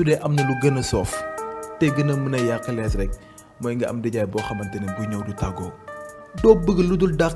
su dee am na lu gën a soof te gën a mën a yàq lees rek mooy nga am ndijaay boo xamante ne buy ñëw du tàggoo doo bëgg lu dul dàq.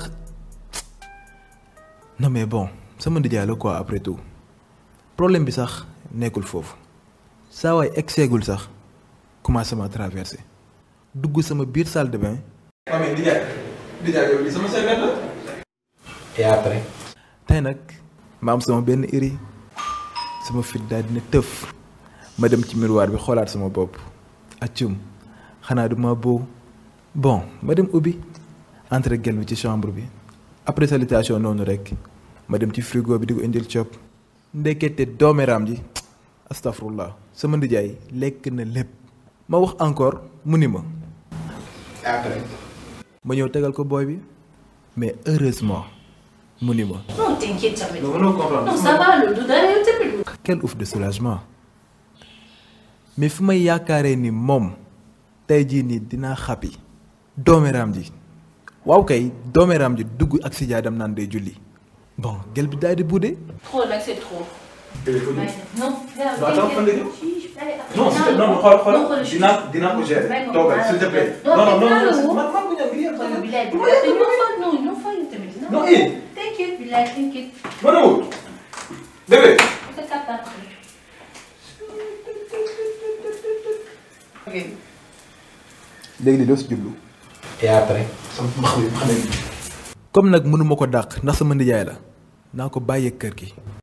non mais bon sama ndijaay la quoi après tout problème bi sax nekkul foofu saa waay egseegul sax commencé ma traversé dugg sama biir salle de bain. waaw mais ndijaay yow li sama secret la. et après. tey nag ma am sama benn iri sama fit daal dina tëf ma dem ci miroir bi xoolaat sama bopp accum xanaa du ma boobu bon ma dem ubbi entre gel bi ci chambre bi après salutation noonu rek ma dem ci frigo bi di ko indil cop ndekete doomeram ji astafurlah sama ndijaay lekk na lépp ma wax encore mu ni ma. après. ma ñëw tegal ko booy bi mais heureusement mu ni ma. non t'inquiète tamit. non ça va loolu du dara yow tamit. quel ouf de soulagement mais fu may yaakaaree ni moom tey jii nii dinaa xàppi doomeram ji waaw kay doomeram ji dugg ak si jaadam naan day julli bon gel bi daal di budde. trop nag c'est trop. non. non xool dinaa ko gérer. toogal s'il te plaît. non t'inquiète bilaay t'inquiète. non bébé. léegi li doo si jublu. et après. comme nag mënuma ko dàq ndax sama ndijaay la naa ko bàyyee kër gi.